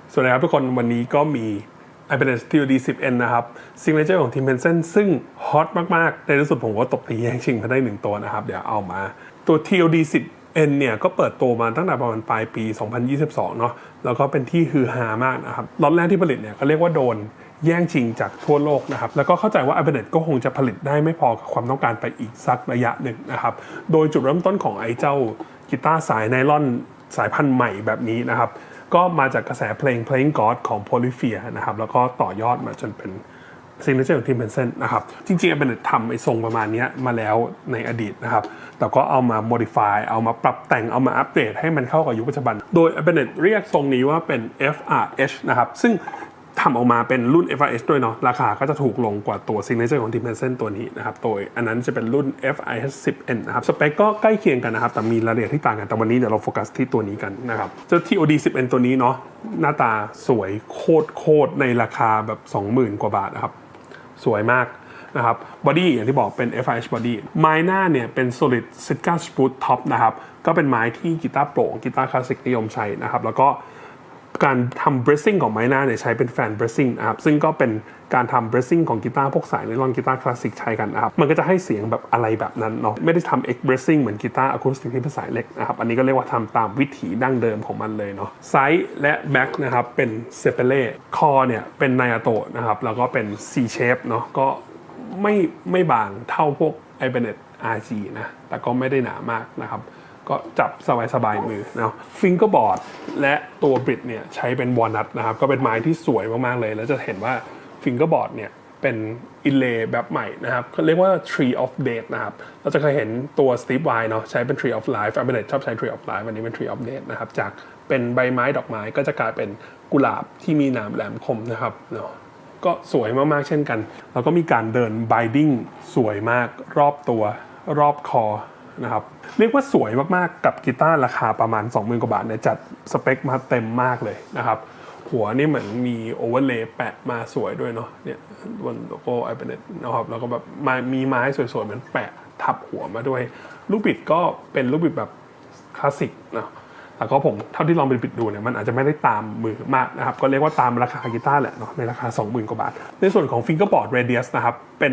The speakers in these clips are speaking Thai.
สวัสดีครับทุกคนวันนี้ก็มี iPadOS TOD 10N นะครับ Signature ของ Tim Henson ซึ่งฮอตมากๆในที่สุดผมก็ตบตีแย่งชิงมาได้1ตัวนะครับเดี๋ยวเอามาตัว TOD 10N เนี่ยก็เปิดตัวมาตั้งแต่ประมาณปลายปี 2022 เนาะแล้วก็เป็นที่ฮือฮามากนะครับล็อตแรกที่ผลิตเนี่ยก็เรียกว่าโดนแย่งชิงจากทั่วโลกนะครับแล้วก็เข้าใจว่า iPadOS ก็คงจะผลิตได้ไม่พอกับความต้องการไปอีกสักระยะหนึ่งนะครับโดยจุดเริ่มต้นของไอ้เจ้ากีตาร์สายไนลอนสายพันธุ์ใหม่แบบนี้นะครับก็มาจากกระแสเพลง Playing God ของ Polyphia นะครับแล้วก็ต่อยอดมาจนเป็น Signature ของ Tim Henson นะครับจริงๆ iPadOS ทำไอ้ทรงประมาณนี้มาแล้วในอดีตนะครับแต่ก็เอามา modify เอามาปรับแต่งเอามาอัปเดตให้มันเข้ากับยุคปัจจุบันโดย iPadOS เรียกทรงนี้ว่าเป็น FRH นะครับซึ่งทำออกมาเป็นรุ่น FRH ด้วยเนาะราคาก็จะถูกลงกว่าตัว Signature ของ Tim Henson ตัวนี้นะครับโดยอันนั้นจะเป็นรุ่น FRH 10N นะครับสเปคก็ใกล้เคียงกันนะครับแต่มีรายละเอียดที่ต่างกันแต่วันนี้เดี๋ยวเราโฟกัสที่ตัวนี้กันนะครับเจ้า TOD 10N ตัวนี้เนาะหน้าตาสวยโคตรในราคาแบบ 20,000 กว่าบาทนะครับสวยมากนะครับบอดี้อย่างที่บอกเป็น FRH body ไม้หน้าเนี่ยเป็น solid Sitka Spruce top นะครับก็เป็นไม้ที่กีตาร์โปร่งกีตาร์คลาสสิกนิยมใช้นะครับแล้วก็การทำ bracing ของไม้หน้าเนี่ยใช้เป็นแฟน bracing นะครับซึ่งก็เป็นการทำ bracing ของกีตาร์พวกสายไนลอนกีตาร์คลาสสิกใช้กันนะครับมันก็จะให้เสียงแบบอะไรแบบนั้นเนาะไม่ได้ทำ X bracing เหมือนกีตาร์อะคูสติกที่เป็นสายเล็กนะครับอันนี้ก็เรียกว่าทำตามวิถีดั้งเดิมของมันเลยเนาะไซส์และแบ็คนะครับเป็นเซเปเล่คอเนี่ยเป็นไนอาโตะนะครับแล้วก็เป็น C shape เนาะก็ไม่บางเท่าพวก iPadOS RG นะแต่ก็ไม่ได้หนามากนะครับก็จับสบายมือนะฟิงเกอร์บอร์ดและตัวบริดเนี่ยใช้เป็นวอลนัทนะครับก็เป็นไม้ที่สวยมากๆเลยแล้วจะเห็นว่าฟิงเกอร์บอร์ดเนี่ยเป็นอินเลย์แบบใหม่นะครับเขาเรียกว่า Tree of Date นะครับเราจะเคยเห็นตัว Steve Vai เนาะใช้เป็น Tree of Life iPadOS ชอบใช้ Tree of Life วันนี้เป็น Tree of Date นะครับจากเป็นใบไม้ดอกไม้ก็จะกลายเป็นกุหลาบที่มีหนามแหลมคมนะครับเนาะก็สวยมากๆเช่นกันแล้วก็มีการเดิน binding สวยมากรอบตัวรอบคอนะครับเรียกว่าสวยมากๆกับกีตาร์ราคาประมาณ 20,000 กว่าบาทเนี่ยจัดสเปคมาเต็มมากเลยนะครับหัวนี่เหมือนมีโอเวอร์เลย์แปะมาสวยด้วยเนาะเนี่ยบนโลโก้ iPadOS นะครับแล้วก็แบบมีไม้สวยๆเหมือนแปะทับหัวมาด้วยลูกบิดก็เป็นลูกบิดแบบคลาสสิกเนาะแล้วก็ผมเท่าที่ลองไปบิดดูเนี่ยมันอาจจะไม่ได้ตามมือมากนะครับก็เรียกว่าตามราคากีตาร์แหละเนาะในราคา 20,000 กว่าบาทในส่วนของ Fingerboard Radius นะครับเป็น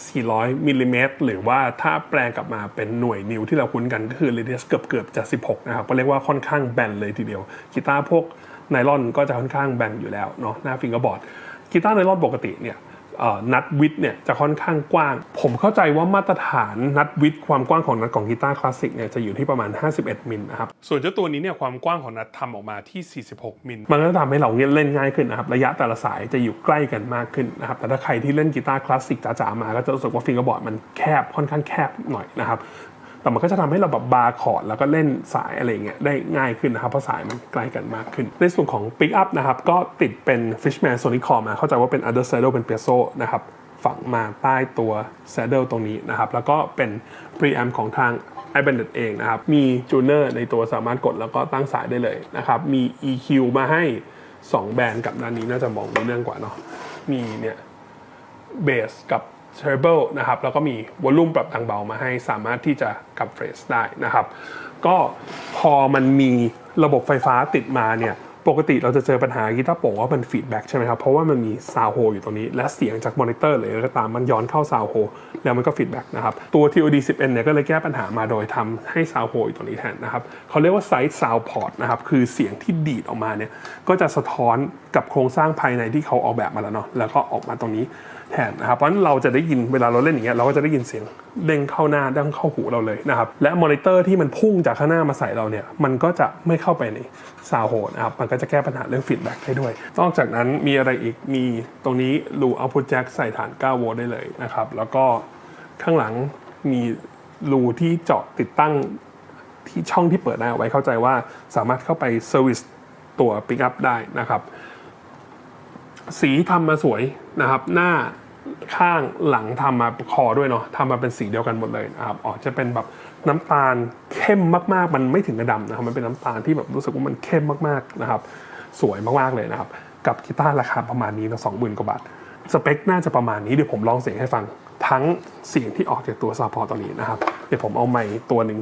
400มิลลิเมตรหรือว่าถ้าแปลงกลับมาเป็นหน่วยนิ้วที่เราคุ้นกันก็คือ Radius เกือบจะ16นะครับก็เรียกว่าค่อนข้างแบนเลยทีเดียวกีตาร์พวกไนลอนก็จะค่อนข้างแบนอยู่แล้วเนาะหน้า Fingerboard กีตาร์ไนลอนปกติเนี่ยนัทวิดเนี่ยจะค่อนข้างกว้างผมเข้าใจว่ามาตรฐานนัทวิดความกว้างของนัทของกีตาร์คลาสสิกเนี่ยจะอยู่ที่ประมาณ51มิลนะครับส่วนเจ้าตัวนี้เนี่ยความกว้างของนัททำออกมาที่46มิลมันก็ทำให้เราเล่นง่ายขึ้นนะครับระยะแต่ละสายจะอยู่ใกล้กันมากขึ้นนะครับแต่ถ้าใครที่เล่นกีตาร์คลาสสิกจ๋าๆมาก็จะรู้สึกว่าฟิงเกอร์บอร์ดมันแคบค่อนข้างแคบหน่อยนะครับแต่มันก็จะทำให้เราแบบบาร์คอร์ดแล้วก็เล่นสายอะไรเงี้ยได้ง่ายขึ้นนะครับเพราะสายมันใกล้กันมากขึ้นในส่วนของ Pick Up นะครับก็ติดเป็น Fishman Sonic Core มาเข้าใจว่าเป็น Other Saddle เป็น Piezo นะครับฝังมาใต้ตัว Saddle ตรงนี้นะครับแล้วก็เป็น Preamp ของทาง iPadOS เองนะครับมีจูเนอร์ในตัวสามารถกดแล้วก็ตั้งสายได้เลยนะครับมี EQ มาให้2แบนด์กับด้านนี้น่าจะมองรู้เรื่องกว่าเนาะมีเนี่ยเบสกับTreble นะครับแล้วก็มีวอลลุ่มปรับดังเบามาให้สามารถที่จะกลับเฟรชได้นะครับก็พอมันมีระบบไฟฟ้าติดมาเนี่ยปกติเราจะเจอปัญหากีตาร์โปร่งว่ามันฟีดแบ็กใช่ไหมครับเพราะว่ามันมีซาวด์โฮอยู่ตรงนี้และเสียงจากมอนิเตอร์หรืออะไรก็ตามมันย้อนเข้าซาวด์โฮแล้วมันก็ฟีดแบ็กนะครับตัว TOD 10N เนี่ยก็เลยแก้ปัญหามาโดยทำให้ซาวด์โฮอยู่ตรงนี้แทนนะครับเขาเรียกว่าไซด์ซาวด์พอร์ตนะครับคือเสียงที่ดีดออกมาเนี่ยก็จะสะท้อนกับโครงสร้างภายในที่เขาออกแบบมาแล้วเนาะแล้วก็ออกมาตรงนี้แทนนะครับเพราะฉะนั้นเราจะได้ยินเวลาเราเล่นอย่างเงี้ยเราก็จะได้ยินเสียงเด้งเข้าหน้าดังเข้าหูเราเลยนะครับและมอนิเตอร์ที่มันพุ่งจากข้างหน้ามาใส่เราเนี่ยมันก็จะไม่เข้าไปในซาวด์โฮนะครับมันก็จะแก้ปัญหาเรื่องฟีดแบ็กได้ด้วยนอกจากนั้นมีอะไรอีกมีตรงนี้รูเอาท์พุตแจ็คใส่ฐาน9โวลต์ได้เลยนะครับแล้วก็ข้างหลังมีรูที่เจาะติดตั้งที่ช่องที่เปิดได้เอาไว้เข้าใจว่าสามารถเข้าไปเซอร์วิสตัว Pick Up ได้นะครับสีทำมาสวยนะครับหน้าข้างหลังทำมาคอด้วยเนาะทำมาเป็นสีเดียวกันหมดเลยนะครับจะเป็นแบบน้ำตาลเข้มมากๆมันไม่ถึงกระดำนะครับมันเป็นน้ำตาลที่แบบรู้สึกว่ามันเข้มมากๆนะครับสวยมากๆเลยนะครับกับกีตาร์ราคาประมาณนี้นะ20,000 กว่าบาทสเปคน่าจะประมาณนี้เดี๋ยวผมลองเสียงให้ฟังทั้งเสียงที่ออกจากตัวซาวด์พอร์ตตัวนี้นะครับเดี๋ยวผมเอาไมค์ตัวหนึ่ง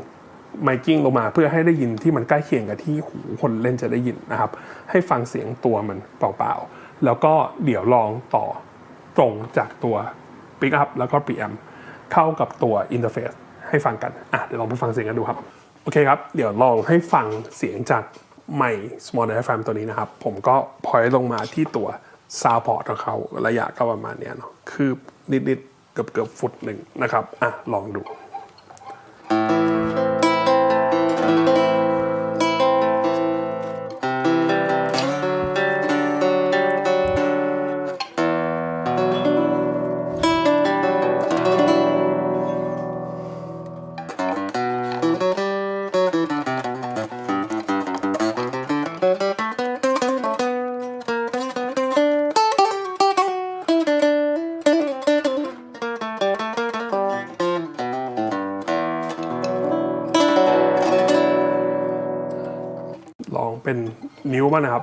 ไมกิ้งลงมาเพื่อให้ได้ยินที่มันใกล้เคียงกับที่หูคนเล่นจะได้ยินนะครับให้ฟังเสียงตัวมันเปล่าๆแล้วก็เดี๋ยวลองต่อตรงจากตัว Pick Up แล้วก็ Preamp เข้ากับตัว Interface ให้ฟังกันเดี๋ยวลองไปฟังเสียงกันดูครับโอเคครับเดี๋ยวลองให้ฟังเสียงจากไมค์ Small Diaphragm ตัวนี้นะครับผมก็พอยต์ลงมาที่ตัว Sound Port ของเขาระยะก็ประมาณนี้เนาะคือนิดๆเกือบฟุตหนึ่งนะครับลองดูลองเป็นนิ้วบ้างนะครับ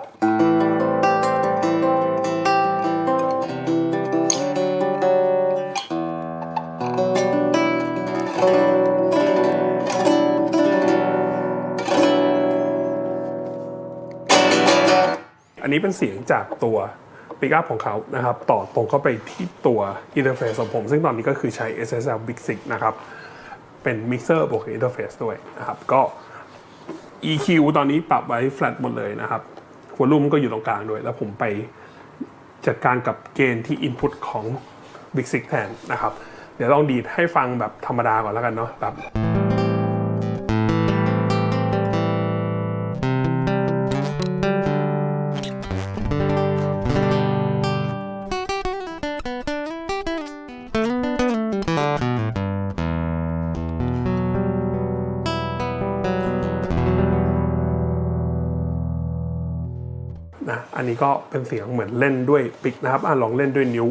อันนี้เป็นเสียงจากตัว Pick Up ของเขานะครับต่อตรงเข้าไปที่ตัว Interface ของผมซึ่งตอนนี้ก็คือใช้ SSL Big 6นะครับเป็นมิกเซอร์บวก Interface ด้วยนะครับก็EQ ตอนนี้ปรับไว้ flat หมดเลยนะครับวอลลุ่มก็อยู่ตรงกลางด้วยแล้วผมไปจัดการกับเกณฑ์ที่ input ของ Big 6 แทนนะครับเดี๋ยวลองดีดให้ฟังแบบธรรมดาก่อนแล้วกันเนาะแบบอันนี้ก็เป็นเสียงเหมือนเล่นด้วยปิกนะครับลองเล่นด้วยนิ้ว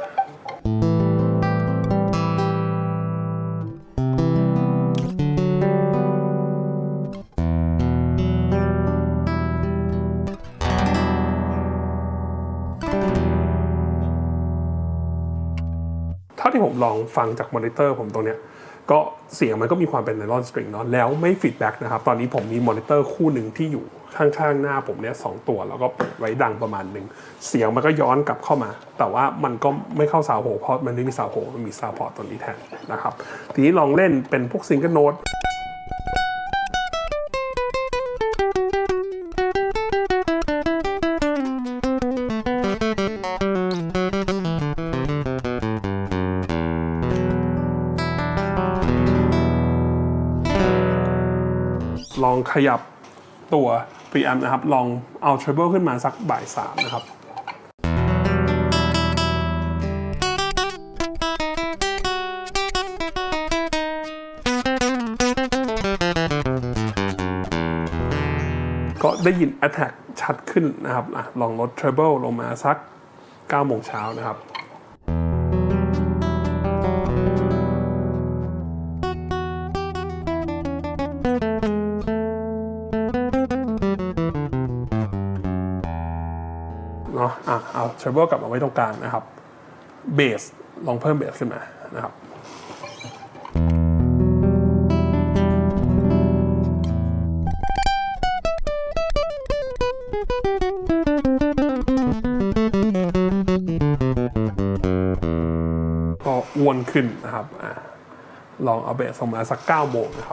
เท่าที่ผมลองฟังจากมอนิเตอร์ผมตรงเนี้ยก็เสียงมันก็มีความเป็นไนลอนสตริงเนาะแล้วไม่ฟีดแบ็กนะครับตอนนี้ผมมีมอนิเตอร์คู่หนึ่งที่อยู่ข้างๆหน้าผมเนี่ย2ตัวแล้วก็เปิดไว้ดังประมาณหนึ่งเสียงมันก็ย้อนกลับเข้ามาแต่ว่ามันก็ไม่เข้าซาวด์โฮเพราะมันไม่มีซาวด์โฮมันมีซาวด์พอร์ตตัวนี้แทนนะครับทีนี้ลองเล่นเป็นพวกซิงเกิลโน้ตลองขยับตัว Preamp นะครับลองเอา Treble ขึ้นมาสักบ่าย 3นะครับก็ได้ยิน Attack ชัดขึ้นนะครับลองลด Treble ลงมาสัก 9 โมงเช้านะครับเอา treble กลับมาไว้ตรงกลางนะครับเบสลองเพิ่มเบสขึ้นมานะครับก็อ้วนขึ้นนะครับลองเอาเบสลงมาสัก 9 โมงนะครับ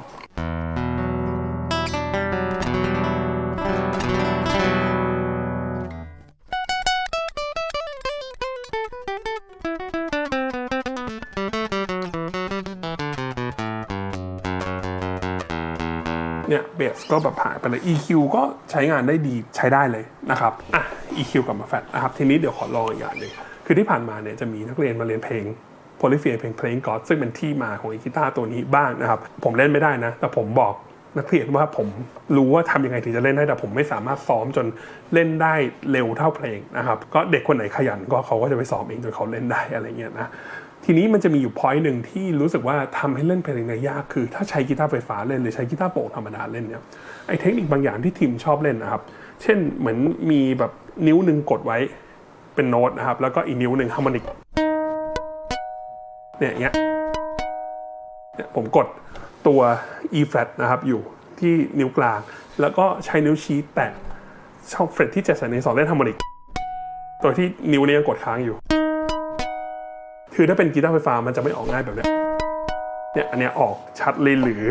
เนี่ยเบสก็แบบหายไปเลย EQ ก็ใช้งานได้ดีใช้ได้เลยนะครับEQ กลับมาแฟตนะครับทีนี้เดี๋ยวขอลองอีกอย่างหนึ่งคือที่ผ่านมาเนี่ยจะมีนักเรียนมาเรียนเพลงโพลิเฟียเพลง Playing God ซึ่งเป็นที่มาของกีตาร์ตัวนี้บ้างนะครับผมเล่นไม่ได้นะแต่ผมบอกนักเรียนว่าผมรู้ว่าทำยังไงถึงจะเล่นได้แต่ผมไม่สามารถซ้อมจนเล่นได้เร็วเท่าเพลงนะครับก็เด็กคนไหนขยันก็เขาก็จะไปซ้อมเองจนเขาเล่นได้อะไรเงี้ยนะทีนี้มันจะมีอยู่ point หนึ่งที่รู้สึกว่าทำให้เล่นเพลงยากคือถ้าใช้กีตาร์ไฟฟ้าเล่นหรือใช้กีตาร์โปร่งธรรมดาเล่นเนี่ยไอ้เทคนิคบางอย่างที่ทีมชอบเล่นนะครับเช่นเหมือนมีแบบนิ้วหนึ่งกดไว้เป็นโน้ตนะครับแล้วก็อีกนิ้วหนึ่งฮาร์โมนิกเนี่ยอย่างเงี้ยผมกดตัว E flat นะครับอยู่ที่นิ้วกลางแล้วก็ใช้นิ้วชี้แตะช่องเฟรตที่7 ใน 2เล่นฮาร์โมนิกตัวที่นิ้วนี้ยังกดค้างอยู่คือถ้าเป็นกีตาร์ไฟฟ้ามันจะไม่ออกง่ายแบบนี้เนี่ยอันเนี้ยออกชัดเลยหรือ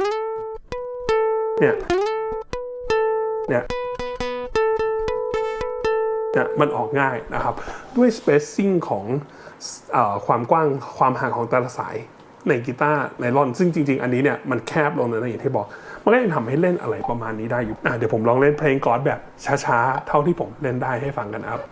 เนี่ยมันออกง่ายนะครับด้วย spacing ของความกว้างความห่างของแต่ละสายในกีตาร์ไนลอนซึ่งจริงๆอันนี้เนี่ยมันแคบลงนะอย่างที่บอกมันก็ยังทำให้เล่นอะไรประมาณนี้ได้อยู่เดี๋ยวผมลองเล่นเพลงกอร์ดแบบช้าๆเท่าที่ผมเล่นได้ให้ฟังกันนะครับ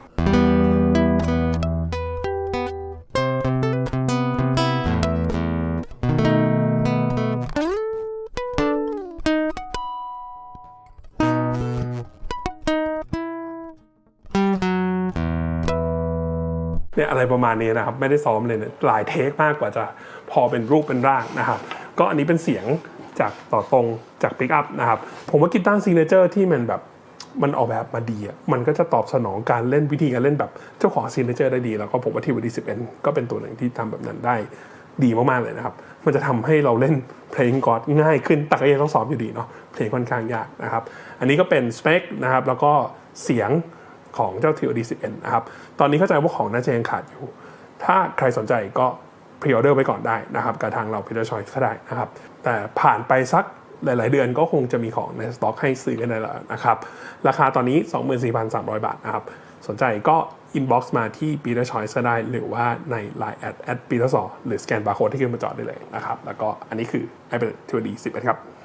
เนี่ยอะไรประมาณนี้นะครับไม่ได้ซ้อมเลยนะหลายเทคมากกว่าจะพอเป็นรูปเป็นร่างนะครับก็อันนี้เป็นเสียงจากต่อตรงจากปิกอัพนะครับผมว่ากีตาร์ซิกเนเจอร์ที่มันแบบมันออกแบบมาดีมันก็จะตอบสนองการเล่นวิธีการเล่นแบบเจ้าของซิกเนเจอร์ได้ดีแล้วก็ผมว่าที่วันที่10ก็เป็นตัวหนึ่งที่ทำแบบนั้นได้ดีมากๆเลยนะครับมันจะทำให้เราเล่นเพลงกอร์ดง่ายขึ้นแต่ก็ยังต้องซ้อมอยู่ดีเนาะเพลงค่อนข้างยากนะครับอันนี้ก็เป็นสเปคนะครับแล้วก็เสียงของเจ้า TOD10N นะครับตอนนี้เข้าใจว่าของน่าจะยังขาดอยู่ถ้าใครสนใจก็พรีออเดอร์ไว้ก่อนได้นะครับกับทางเรา Peter Choice ก็ได้นะครับแต่ผ่านไปสักหลายๆเดือนก็คงจะมีของในสต็อกให้ซื้อกันได้แล้วนะครับราคาตอนนี้ 24,300 บาทนะครับสนใจก็อินบ็อกซ์มาที่ Peter Choice ก็ได้หรือว่าใน Line @petersor หรือสแกนบาร์โค้ดที่ขึ้นมาจอได้เลยนะครับแล้วก็อันนี้คือ iPad TOD10 ครับ